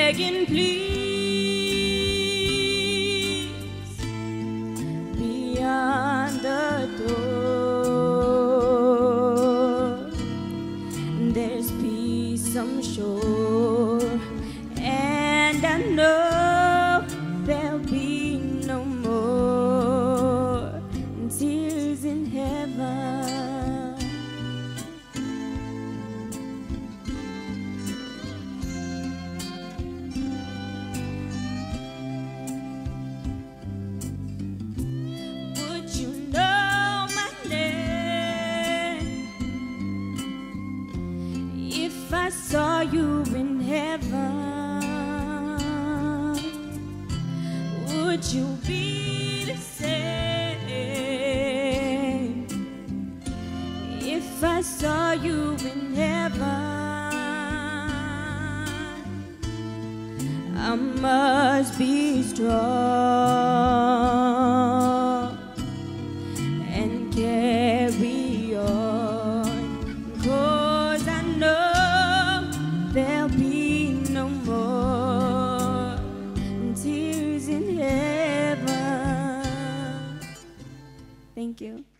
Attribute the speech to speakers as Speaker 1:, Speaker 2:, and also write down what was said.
Speaker 1: begging, please, beyond the door. There's peace, I'm sure, and I know there'll be no more tears in heaven. Would you know my name if I saw you in heaven? Would you be the same if I saw you in heaven? I must be strong and carry on, 'cause I know there'll be no more tears in heaven. Thank you.